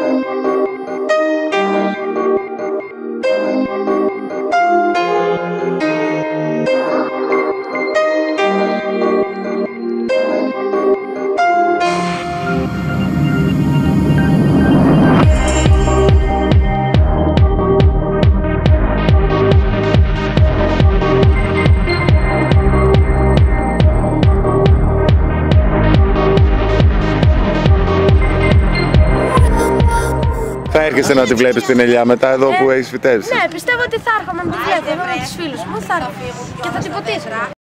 Θα έρχεσαι να τη βλέπεις την Ελιά μετά εδώ που έχεις φυτέψει? Ναι, πιστεύω ότι θα έρχομαι να τη βλέπω εδώ με τους φίλους μου, θα έρχομαι και θα την ποτίσω.